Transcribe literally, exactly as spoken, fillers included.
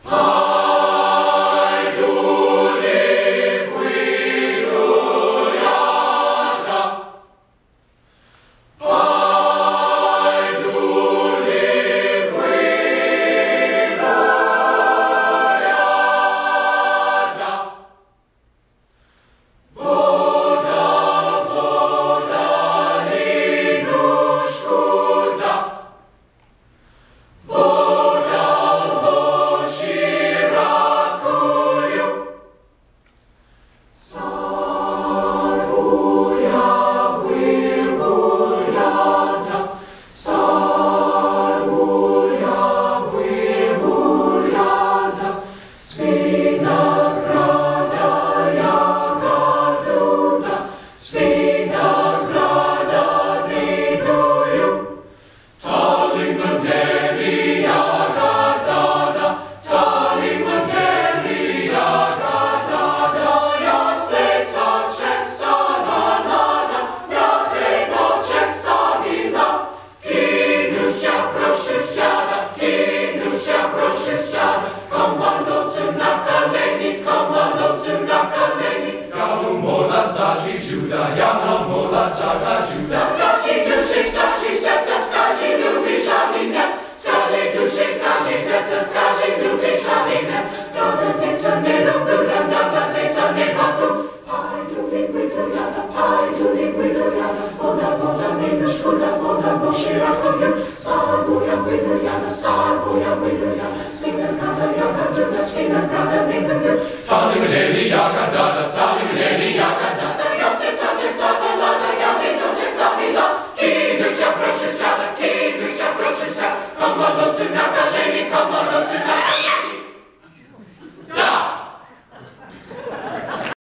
Juda, Jana, Mola, Zaga, Juda. Skazi, duszy, skazi, septa, skazi, lubi, szalinet. Skazi, duszy, skazi, septa, skazi, lubi, szalinet. Doby, pięcia, nie lubię, nada, desa, nie maku. Paj, duli, widrujada, paj, duli, widrujada. Woda, woda, minus, szkoda, woda, bo się rakują. Sarbuja, widrujada, sarbuja, widrujada.